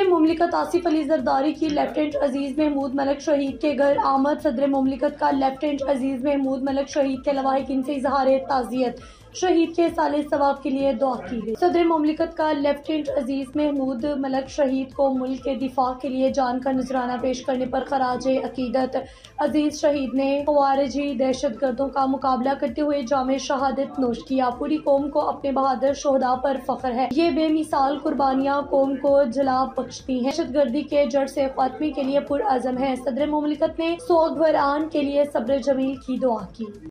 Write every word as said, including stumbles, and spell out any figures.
मुमलिकत आसिफ अली जरदारी की लेफ्टिनेंट अजीज महमूद मलिक शहीद के घर आमद। सदर मुमलिकत का लेफ्टिनेंट अजीज महमूद मलिक शहीद के लवाहिकीन से इजहार ताज़ियत। शहीद के साले सवाब के लिए दुआ की गई। सदर मुमलिकत का लेफ्टिनेंट अजीज महमूद मलिक शहीद को मुल्क के दिफा के लिए जान का नजराना पेश करने पर खराजे अकीदत। अजीज शहीद ने खवारिजी दहशत गर्दों का मुकाबला करते हुए जामे शहादत नोश किया। पूरी कौम को अपने बहादुर शोहदा पर फख्र है। ये बेमिसाल कुर्बानियाँ कौम को जला बख्शती हैं। दहशत गर्दी के जड़ से खात्मे के लिए पुरअज़म है। सदर मुमलिकत ने सोगवारान के लिए सब्र जमील की दुआ की।